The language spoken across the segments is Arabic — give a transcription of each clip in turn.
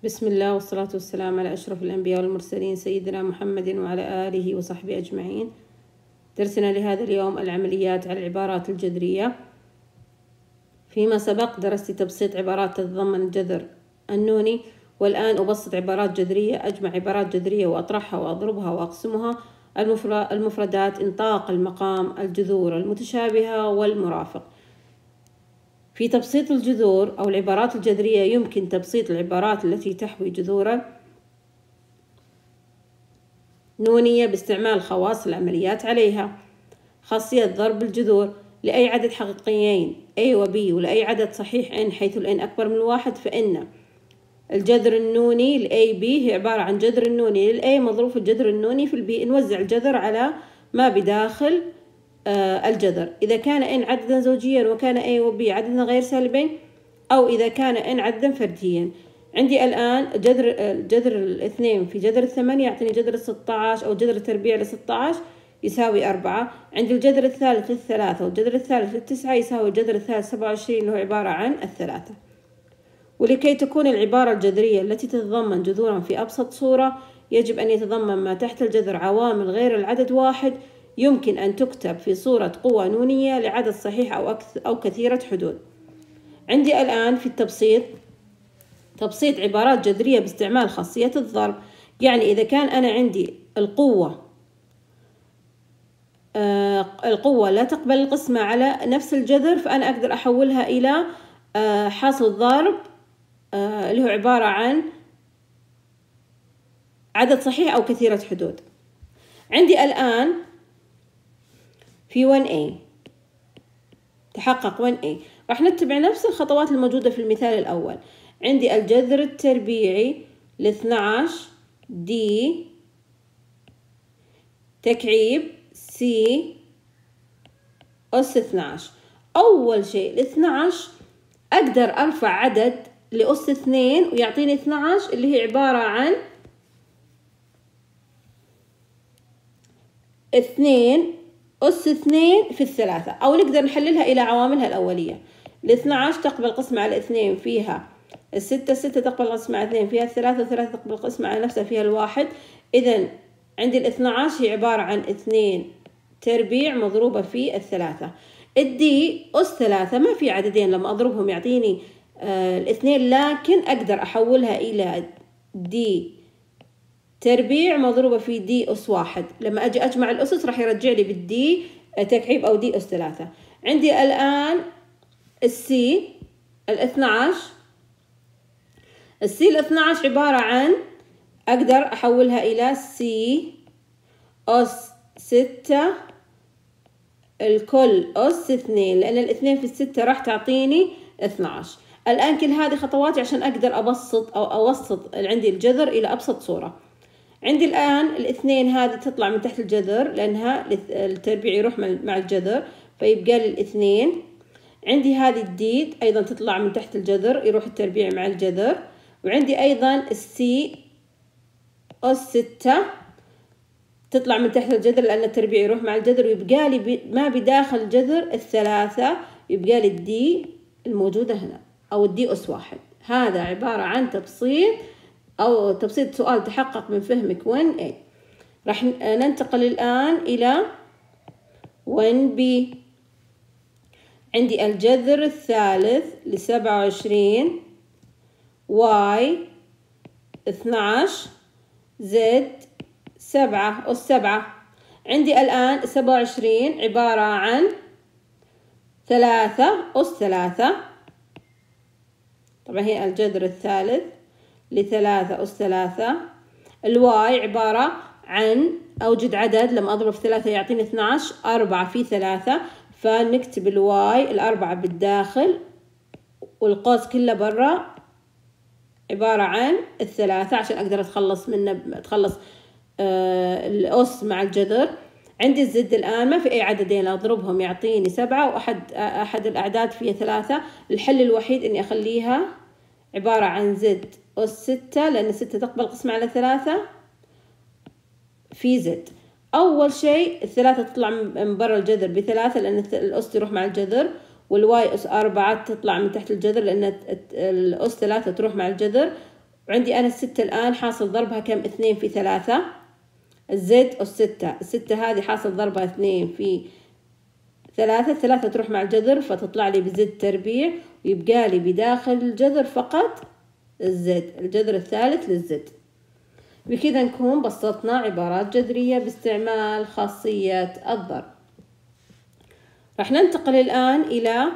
بسم الله والصلاة والسلام على أشرف الأنبياء والمرسلين سيدنا محمد وعلى آله وصحبه أجمعين. درسنا لهذا اليوم العمليات على العبارات الجذرية. فيما سبق درست تبسيط عبارات تتضمن الجذر النوني، والآن أبسط عبارات جذرية، أجمع عبارات جذرية وأطرحها وأضربها وأقسمها. المفردات: انطاق، المقام، الجذور المتشابهة والمرافق. في تبسيط الجذور أو العبارات الجذرية يمكن تبسيط العبارات التي تحوي جذورا نونية باستعمال خواص العمليات عليها. خاصية ضرب الجذور: لأي عدد حقيقيين A و B ولأي عدد صحيح N حيث ال N أكبر من 1 فإن الجذر النوني ل A B هي عبارة عن جذر النوني لل A مضروب في الجذر النوني في ال B. نوزع الجذر على ما بداخل الجذر. إذا كان N عددا زوجيا وكان A و B عددا غير سالبين، أو إذا كان N عددا فرديا. عندي الآن جذر الاثنين في جذر الثمانية يعطيني جذر الستاشر، أو جذر التربيع لستاشر يساوي 4. عندي الجذر الثالث للثلاثة والجذر الثالث للتسعة يساوي الجذر الثالث 27 اللي هو عبارة عن الثلاثة. ولكي تكون العبارة الجذرية التي تتضمن جذورا في أبسط صورة يجب أن يتضمن ما تحت الجذر عوامل غير العدد واحد، يمكن أن تكتب في صورة قوة نونية لعدد صحيح أو كثيرة حدود. عندي الآن في تبسيط عبارات جذرية باستعمال خاصية الضرب. يعني إذا كان أنا عندي القوة لا تقبل القسمة على نفس الجذر، فأنا أقدر أحولها إلى حاصل ضرب اللي هو عبارة عن عدد صحيح أو كثيرة حدود. عندي الآن في 1A تحقق 1A، راح نتبع نفس الخطوات الموجودة في المثال الأول. عندي الجذر التربيعي ل12 D تكعيب C أس 12. أول شيء ل12 أقدر أرفع عدد لأس 2 ويعطيني 12 اللي هي عبارة عن 2 أس 2 في الثلاثة، أو نقدر نحللها إلى عواملها الأولية. ال12 تقبل قسمة على 2 فيها الستة، 6 تقبل قسمة على 2 فيها الثلاثة، 3 تقبل قسمة على نفسها فيها الواحد. إذن عندي ال12 هي عبارة عن 2 تربيع مضروبة في الثلاثة. الدي أس 3 ما في عددين، لما أضربهم يعطيني الاثنين، لكن أقدر أحولها إلى دي تربيع مضروبة في دي أس 1. لما أجي أجمع الأسس راح يرجع لي بالدي تكعيب أو دي أس 3. عندي الآن السي ال12. السي ال12 عبارة عن أقدر أحولها إلى سي أس 6 الكل أس 2، لأن الاثنين في الستة راح تعطيني 12. الآن كل هذه خطواتي عشان أقدر أبسط أو أوسط عندي الجذر إلى أبسط صورة. عندي الآن الاثنين هذه تطلع من تحت الجذر لأنها التربيع يروح مع الجذر، فيبقى لي الاثنين. عندي هذه الديد أيضا تطلع من تحت الجذر، يروح التربيع مع الجذر. وعندي أيضا السي أس 6 تطلع من تحت الجذر لأن التربيع يروح مع الجذر، ويبقى لي ما بداخل الجذر الثلاثة، يبقى لي الدي الموجودة هنا أو الدي أس 1. هذا عبارة عن تبسيط سؤال تحقق من فهمك 1A. راح ننتقل الآن إلى 1B. عندي الجذر الثالث ل27 Y 12 Z 7 أس 7. عندي الآن 27 عبارة عن 3 أس 3. طبعا هي الجذر الثالث ل3 أس 3. الواي عبارة عن أوجد عدد لما أضرب في 3 يعطيني 12، 4 في 3، فنكتب الواي الأربعة بالداخل والقوس كله برا عبارة عن الثلاثة عشان أقدر أتخلص الأس مع الجذر. عندي الزد الآن ما في أي عددين أضربهم يعطيني 7، وأحد الأعداد فيها 3. الحل الوحيد إني أخليها عبارة عن زد أس 6، لأن 6 تقبل قسمة على 3 في زد. أول شيء الثلاثة تطلع من برا الجذر ب3 لأن الأس تروح مع الجذر، والواي أس 4 تطلع من تحت الجذر لأن الأس 3 تروح مع الجذر، وعندي أنا الستة الآن حاصل ضربها كم؟ 2 في 3. الزد أس 6، الستة هذه حاصل ضربها 2 في 3، 3 تروح مع الجذر فتطلع لي بزد تربيع، ويبقى لي بداخل الجذر فقط الزد، الجذر الثالث للزد. بكذا نكون بسطنا عبارات جذرية باستعمال خاصية الضرب. راح ننتقل الآن إلى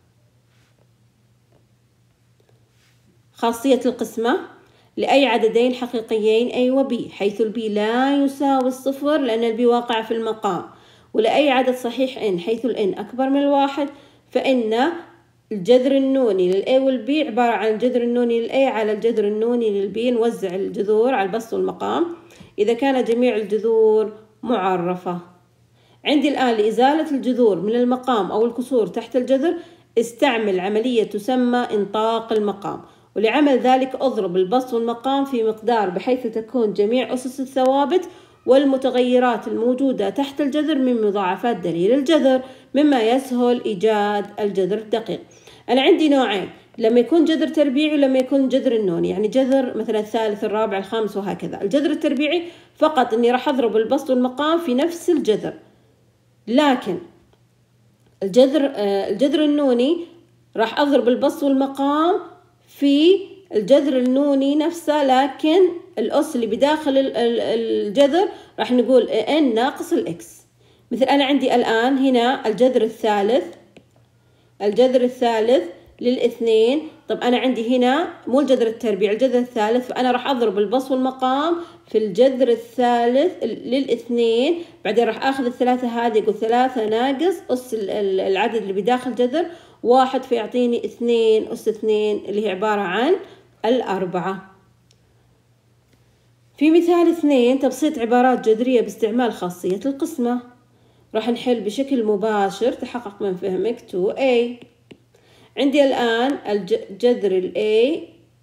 خاصية القسمة لأي عددين حقيقيين A و B، حيث البي لا يساوي الصفر لأن البي واقع في المقام، ولأي عدد صحيح N حيث الN أكبر من 1، فإن الجذر النوني للA والB عبارة عن الجذر النوني للA على الجذر النوني للB. نوزع الجذور على البسط والمقام إذا كان جميع الجذور معرفة. عندي الآن لإزالة الجذور من المقام أو الكسور تحت الجذر استعمل عملية تسمى انطاق المقام، ولعمل ذلك أضرب البسط والمقام في مقدار بحيث تكون جميع أسس الثوابت والمتغيرات الموجودة تحت الجذر من مضاعفات دليل الجذر، مما يسهل إيجاد الجذر الدقيق. أنا عندي نوعين، لما يكون جذر تربيعي ولما يكون جذر النوني، يعني جذر مثلا الثالث الرابع الخامس وهكذا. الجذر التربيعي فقط إني راح أضرب البسط والمقام في نفس الجذر، لكن الجذر النوني راح أضرب البسط والمقام في الجذر النوني نفسه، لكن الأس اللي بداخل الجذر راح نقول n ناقص الإكس. مثل أنا عندي الآن هنا الجذر الثالث للاثنين. طب أنا عندي هنا مو الجذر التربيع، الجذر الثالث، فأنا راح أضرب البسط والمقام في الجذر الثالث للاثنين. بعدين راح أخذ الثلاثة هذه، يقول 3 ناقص أس العدد اللي بداخل جذر 1، فيعطيني 2 أس 2 اللي هي عبارة عن 4. في مثال 2 تبسيط عبارات جذرية باستعمال خاصية القسمة. راح نحل بشكل مباشر تحقق من فهمك 2A. عندي الآن الجذر A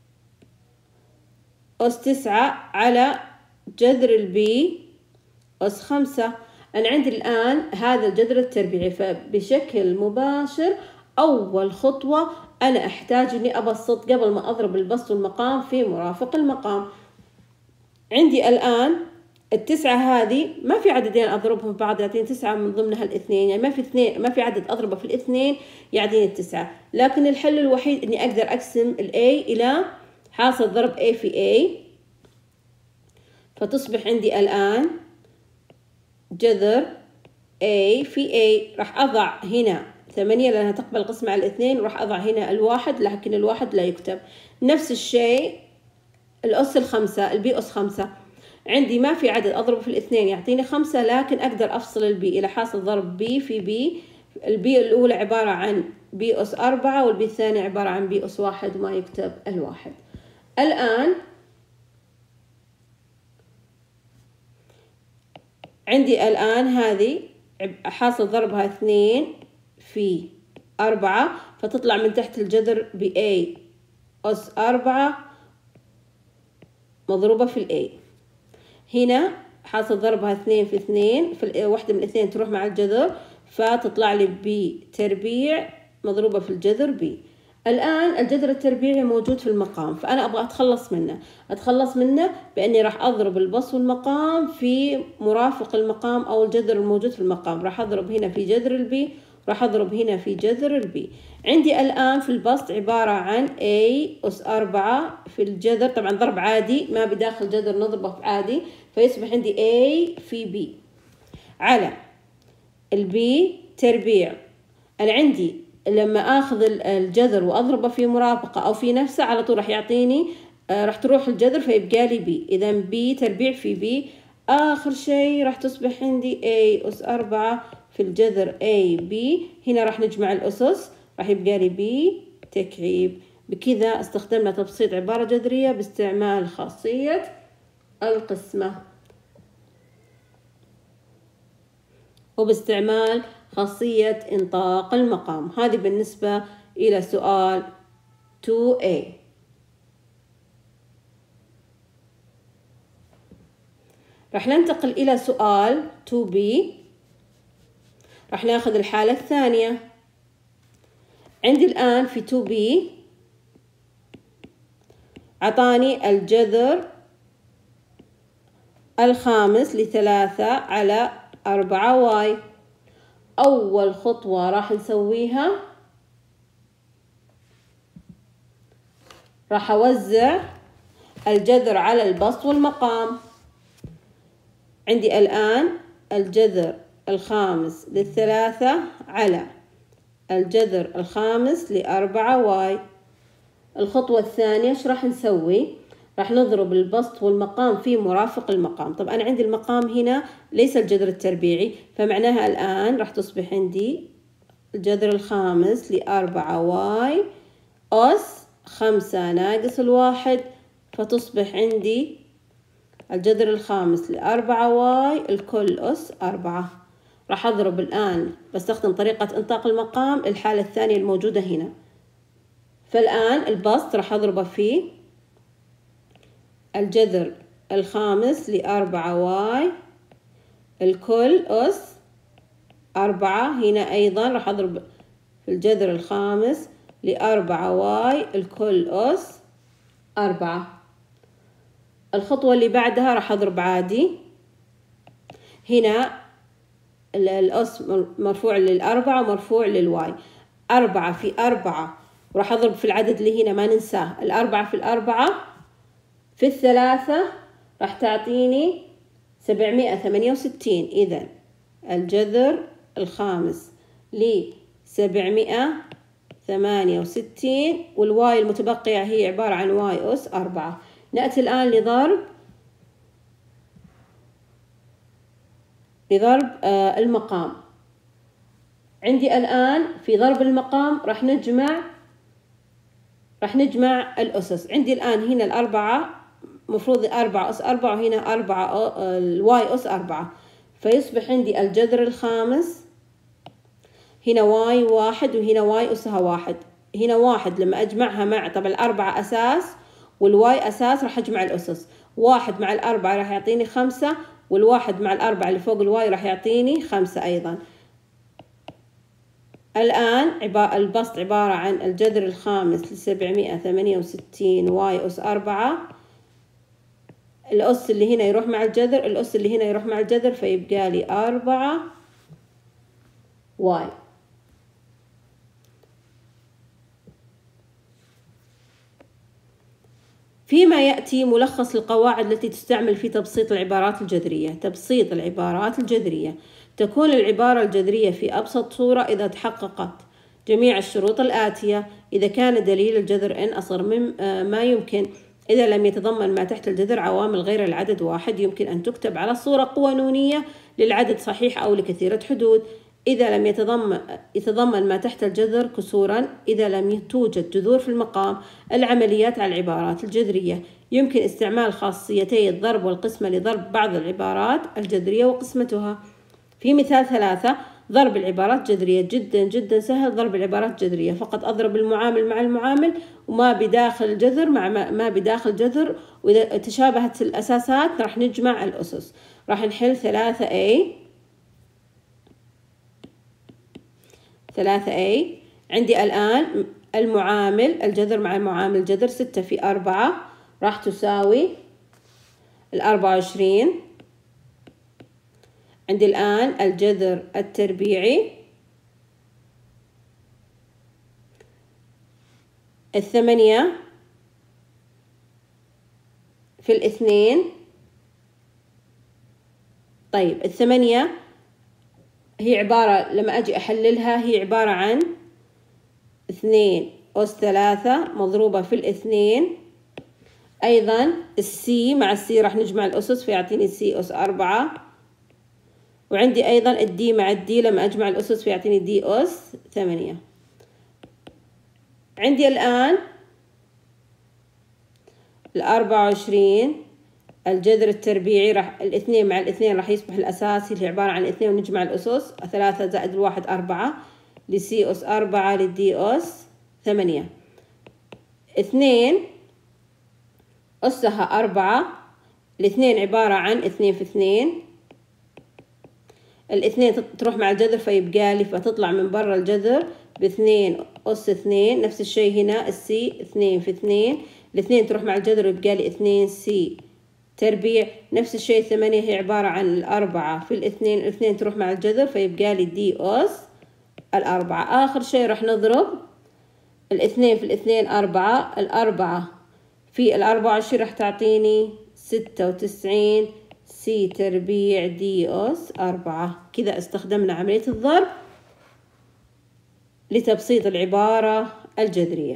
أس 9 على جذر B أس 5. أنا عندي الآن هذا الجذر التربيعي، فبشكل مباشر أول خطوة أنا أحتاج إني أبسط قبل ما أضرب البسط والمقام في مرافق المقام. عندي الآن التسعة هذه ما في عددين أضربهم في بعض يعطيني 9 من ضمنها الاثنين، يعني ما في عدد أضربه في الاثنين يعطيني 9. لكن الحل الوحيد إني أقدر أقسم A إلى حاصل ضرب A في A، فتصبح عندي الآن جذر A في A. راح أضع هنا 8 لأنها تقبل قسمة على الاثنين، وراح أضع هنا 1 لكن 1 لا يكتب. نفس الشيء الأس 5، البي أس 5 عندي ما في عدد أضربه في الاثنين يعطيني 5، لكن أقدر أفصل البي إلى حاصل ضرب بي في بي. البي الأولى عبارة عن بي أس 4، والبي الثانية عبارة عن بي أس 1 وما يكتب 1. الآن عندي الآن هذه حاصل ضربها 2 في 4، فتطلع من تحت الجذر ب A أس 4 مضروبة في A. هنا حاصل ضربها 2 في 2، في واحدة من الاثنين تروح مع الجذر فتطلع لي B تربيع مضروبة في الجذر B. الآن الجذر التربيعي موجود في المقام، فأنا أبغى أتخلص منه بأني راح أضرب البسط والمقام في مرافق المقام أو الجذر الموجود في المقام. راح أضرب هنا في جذر البي، راح أضرب هنا في جذر البي. عندي الآن في البسط عبارة عن A أس 4 في الجذر، طبعا ضرب عادي ما بداخل جذر نضربه عادي، فيصبح عندي A في B على البي تربيع. أنا عندي لما آخذ الجذر وأضربه في مرافقة أو في نفسه على طول راح يعطيني، راح تروح الجذر فيبقى لي بي، إذا بي تربيع في بي. آخر شيء راح تصبح عندي A أس 4 في الجذر A B. هنا راح نجمع الأسس، راح يبقى لي B تكعيب. بكذا استخدمنا تبسيط عبارة جذرية باستعمال خاصية القسمة وباستعمال خاصية انطاق المقام. هذه بالنسبة إلى سؤال 2A. راح ننتقل إلى سؤال 2B. راح ناخذ الحالة الثانية. عندي الآن في 2B عطاني الجذر الخامس ل3 على 4 واي. أول خطوة راح نسويها راح أوزع الجذر على البسط والمقام. عندي الآن الجذر الخامس ل3 على الجذر الخامس ل4 واي. الخطوة الثانية ايش راح نسوي؟ راح نضرب البسط والمقام في مرافق المقام. طب أنا عندي المقام هنا ليس الجذر التربيعي، فمعناها الآن راح تصبح عندي الجذر الخامس ل4 واي أس 5 ناقص 1، فتصبح عندي الجذر الخامس ل4 واي الكل أس 4. راح أضرب الآن بستخدم طريقة انطاق المقام الحالة الثانية الموجودة هنا. فالآن البسط راح أضربه في الجذر الخامس ل4 واي الكل أس 4. هنا أيضا راح أضرب في الجذر الخامس ل4 واي الكل أس 4. الخطوة اللي بعدها راح أضرب عادي. هنا الأس مرفوع لل4 ومرفوع للواي. 4 في 4 وراح أضرب في العدد اللي هنا ما ننساه. 4 في 4 في 3 راح تعطيني 768. إذن الجذر الخامس ل768 والواي المتبقية هي عبارة عن واي أس 4. نأتي الآن لضرب المقام. عندي الآن في ضرب المقام راح نجمع الأسس. عندي الآن هنا الأربعة مفروض 4 أس 4 وهنا 4 الواي أس 4، فيصبح عندي الجذر الخامس هنا واي 1 وهنا واي أسها 1. هنا 1 لما أجمعها مع طبعا 4 أساس والواي أساس راح أجمع الأسس. 1 مع 4 راح يعطيني 5، والواحد مع 4 اللي فوق الواي راح يعطيني 5 أيضا. الآن البسط عبارة عن الجذر الخامس ل768 واي أس 4، الأس اللي هنا يروح مع الجذر، الأس اللي هنا يروح مع الجذر، فيبقى لي 4 واي. فيما يأتي ملخص القواعد التي تستعمل في تبسيط العبارات الجذرية. تبسيط العبارات الجذرية: تكون العبارة الجذرية في أبسط صورة إذا تحققت جميع الشروط الآتية: إذا كان دليل الجذر n أصغر من ما يمكن، إذا لم يتضمن ما تحت الجذر عوامل غير العدد 1، يمكن أن تكتب على صورة قانونية للعدد صحيح أو لكثيرة حدود، إذا لم يتضمن ما تحت الجذر كسورا، إذا لم توجد جذور في المقام. العمليات على العبارات الجذرية: يمكن استعمال خاصيتي الضرب والقسمة لضرب بعض العبارات الجذرية وقسمتها. في مثال 3: ضرب العبارات الجذرية. جدا جدا سهل ضرب العبارات الجذرية، فقط أضرب المعامل مع المعامل وما بداخل الجذر مع ما بداخل الجذر، وإذا تشابهت الأساسات راح نجمع الأسس. راح نحل 3A. عندي الآن المعامل الجذر مع المعامل الجذر 6 في 4 راح تساوي 24. عندي الآن الجذر التربيعي 8 في 2. طيب 8 هي عبارة لما أجي أحللها هي عبارة عن 2 أس 3 مضروبة في 2. أيضا السي مع السي راح نجمع الأسس فيعطيني سي أس 4. وعندي أيضا الدي مع الدي لما أجمع الأسس فيعطيني دي أس 8. عندي الآن 24 الجذر التربيعي راح 2 مع 2 راح يصبح الأساسي اللي عبارة عن 2 ونجمع الأسس 3 زائد 1 4 لسي أس 4 للدي أس 8. 2 أسها 4. الاثنين عبارة عن 2 في 2. الاثنين تروح مع الجذر فيبقى لي فتطلع من برا الجذر ب2 أس 2. نفس الشيء هنا السي 2 في 2. الاثنين تروح مع الجذر ويبقى لي 2 سي تربيع. نفس الشيء 8 هي عبارة عن الأربعة في الاثنين، الاثنين تروح مع الجذر فيبقى لي دي أس الأربعة. آخر شيء راح نضرب الاثنين في الاثنين أربعة، الأربعة في ال24 راح تعطيني 96 سي تربيع دي أس 4. كذا استخدمنا عملية الضرب لتبسيط العبارة الجذرية.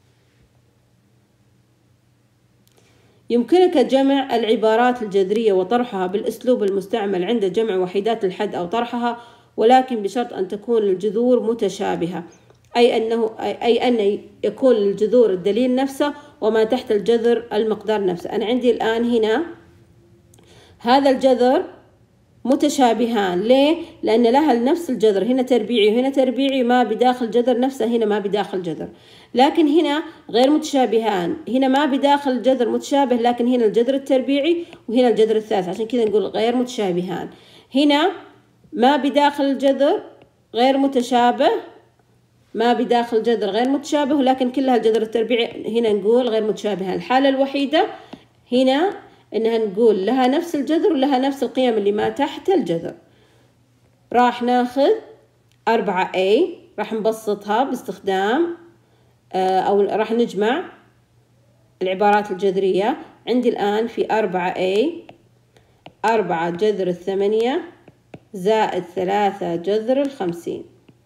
يمكنك جمع العبارات الجذرية وطرحها بالأسلوب المستعمل عند جمع وحيدات الحد أو طرحها، ولكن بشرط أن تكون الجذور متشابهة، أي أن يكون الجذور الدليل نفسه وما تحت الجذر المقدار نفسه. أنا عندي الآن هنا هذا الجذر متشابهان. ليه؟ لأن لها نفس الجذر، هنا تربيعي وهنا تربيعي، ما بداخل جذر نفسه، هنا ما بداخل جذر. لكن هنا غير متشابهان، هنا ما بداخل الجذر متشابه، لكن هنا الجذر التربيعي وهنا الجذر الثالث، عشان كذا نقول غير متشابهان. هنا ما بداخل الجذر غير متشابه، ما بداخل الجذر غير متشابه، ولكن كلها الجذر التربيعي هنا نقول غير متشابهان. الحالة الوحيدة هنا إنها نقول لها نفس الجذر ولها نفس القيم اللي ما تحت الجذر. راح ناخذ 4A، راح نبسطها باستخدام أو راح نجمع العبارات الجذرية. عندي الآن في 4A 4 جذر 8 زائد 3 جذر 50.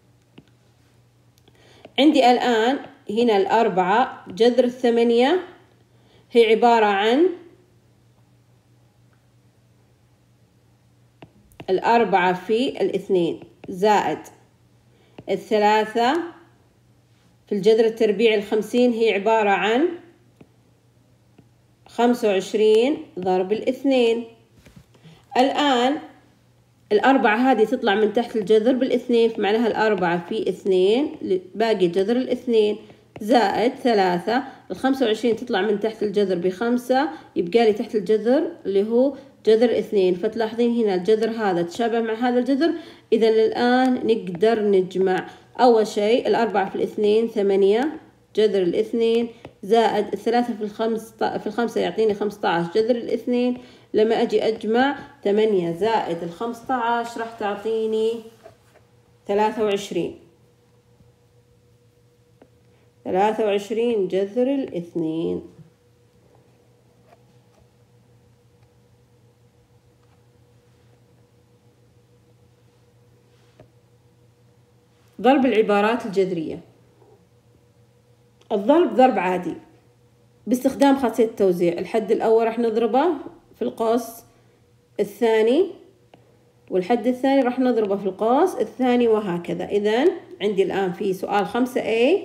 عندي الآن هنا 4 جذر 8 هي عبارة عن 4 في 2 زائد 3 في الجذر التربيعي 50 هي عبارة عن 25 ضرب 2. الآن 4 هذه تطلع من تحت الجذر 2، فمعناها 4 في 2 باقي جذر 2 زائد 3 25 تطلع من تحت الجذر 5، يبقى لي تحت الجذر اللي هو جذر 2. فتلاحظين هنا الجذر هذا تشابه مع هذا الجذر. إذا الآن نقدر نجمع أول شيء 4 في 2 8 جذر 2 زائد 3 في 5 يعطيني 15 جذر 2. لما أجي أجمع 8 زائد 15 راح تعطيني 23 جذر 2. ضرب العبارات الجذرية. الضرب ضرب عادي باستخدام خاصية التوزيع. الحد الأول راح نضربه في القوس الثاني، والحد الثاني راح نضربه في القوس الثاني، وهكذا. إذن عندي الآن في سؤال 5A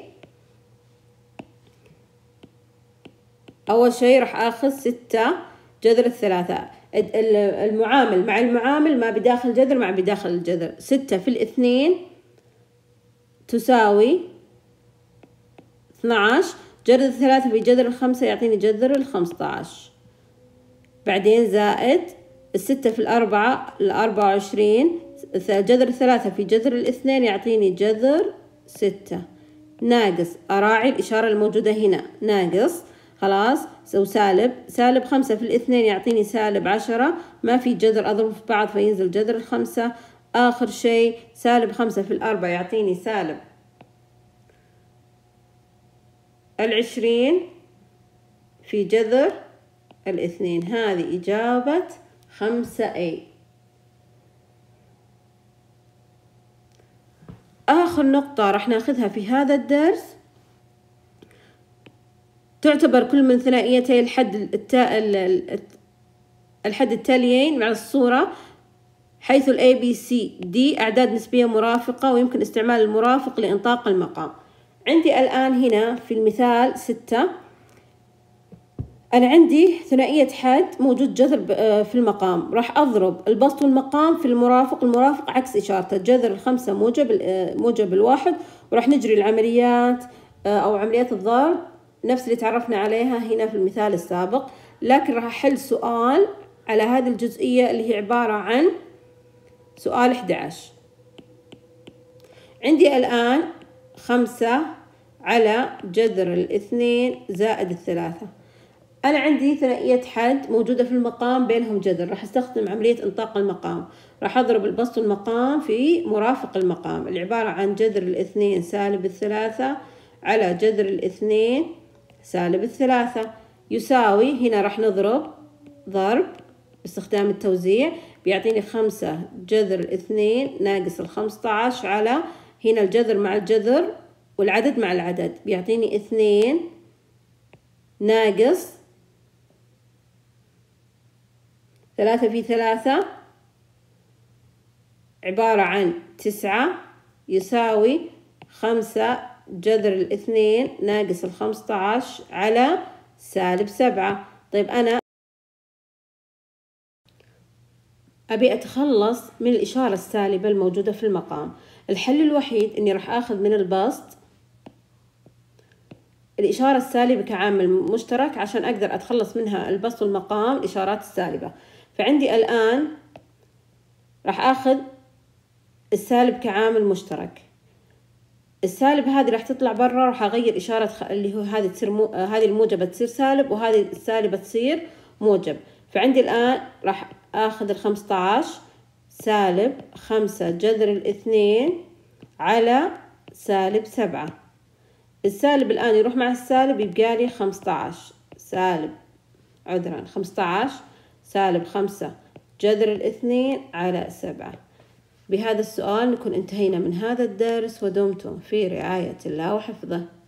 أول شيء راح آخذ 6 جذر 3. المعامل مع المعامل، ما بداخل جذر مع بداخل الجذر. 6 في 2 تساوي 12 جذر 3 في جذر 5 يعطيني جذر 15. بعدين زائد 6 في 4 24 جذر 3 في جذر 2 يعطيني جذر 6 ناقص، أراعي الإشارة الموجودة هنا ناقص، خلاص سو سالب 5 في 2 يعطيني سالب 10، ما في جذر أضرب في بعض فينزل جذر 5. آخر شيء سالب 5 في 4 يعطيني سالب 20 في جذر 2. هذه إجابة 5A. آخر نقطة راح ناخذها في هذا الدرس، تعتبر كل من ثنائيتي الحد التاليين مع الصورة، حيث ال A B C D أعداد نسبية مرافقة ويمكن استعمال المرافق لإنطاق المقام. عندي الآن هنا في المثال 6 أنا عندي ثنائية حد موجود جذر في المقام، راح أضرب البسط والمقام في المرافق. المرافق عكس إشارته، جذر 5 موجب 1، وراح نجري العمليات أو عمليات الضرب نفس اللي تعرفنا عليها هنا في المثال السابق. لكن راح أحل سؤال على هذه الجزئية اللي هي عبارة عن سؤال 11. عندي الآن 5 على جذر 2 زائد 3. أنا عندي ثنائية حد موجودة في المقام بينهم جذر، راح استخدم عملية انطاق المقام، راح أضرب البسط المقام في مرافق المقام اللي عبارة عن جذر الاثنين سالب الثلاثة على جذر الاثنين سالب الثلاثة يساوي، هنا راح نضرب ضرب باستخدام التوزيع بيعطيني 5 جذر الاثنين ناقص 15 على، هنا الجذر مع الجذر والعدد مع العدد بيعطيني 2 ناقص 3 في 3 عبارة عن 9 يساوي 5 جذر الاثنين ناقص 15 على سالب 7. طيب أنا أبي أتخلص من الإشارة السالبة الموجودة في المقام. الحل الوحيد إني راح آخذ من البسط الإشارة السالبة كعامل مشترك عشان أقدر أتخلص منها البسط والمقام الإشارات السالبة. فعندي الآن راح آخذ السالب كعامل مشترك، السالب هذه راح تطلع برا، راح أغير إشارة اللي هو هذه تصير هذه الموجبة تصير سالب وهذه السالبة تصير موجب. فعندي الآن راح آخذ 15 سالب 5 جذر الاثنين على سالب 7. السالب الآن يروح مع السالب يبقى لي 15 سالب 15 سالب 5 جذر الاثنين على 7. بهذا السؤال نكون انتهينا من هذا الدرس، ودمتم في رعاية الله وحفظه.